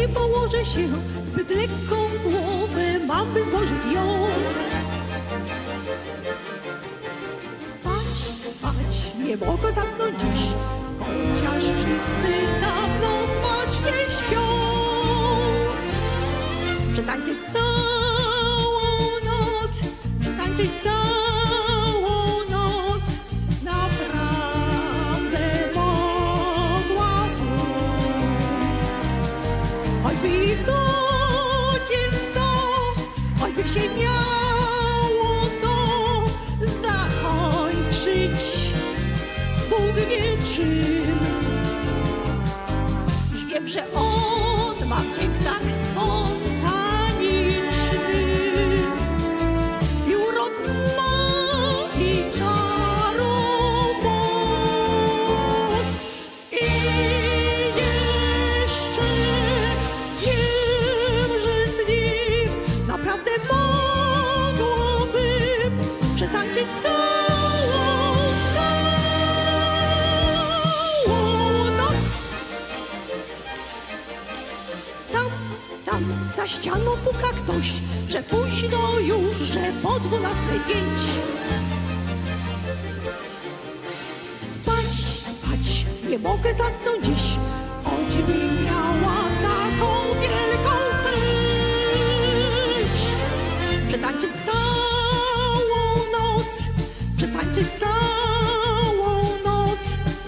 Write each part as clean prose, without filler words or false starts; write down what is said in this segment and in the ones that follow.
położę się, zbyt lekką głowę mam, by złożyć ją. Spać, spać, nie mogę zasnąć dziś, chociaż wszyscy dawno spać nie śpią. Przetańczyć całą noc, przetańczyć całą noc, naprawdę mogłabym. Choćby ich godzin 100, choćby się miało to zakończyć, Bóg wie czym. Już wiem, że on ma wdzięk tak spontaniczny i urok ma i czaru moc. I jeszcze wiem, że z nim naprawdę mogłabym przetańczyć całą noc. Tam za ścianą puka ktoś, że późno już, że po 12:05. Spać, spać, nie mogę zasnąć dziś, choćby miała taką wielką chęć. Przetańczyć całą noc, przetańczyć całą noc,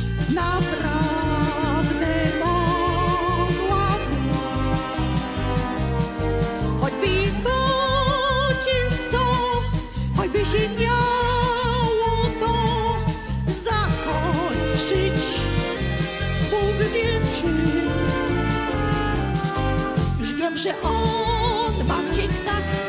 naprawdę mogłabym. Choćby godzin 100, choćby się miało to zakończyć, Bóg wie czym. Już wiem, że on ma wdzięk tak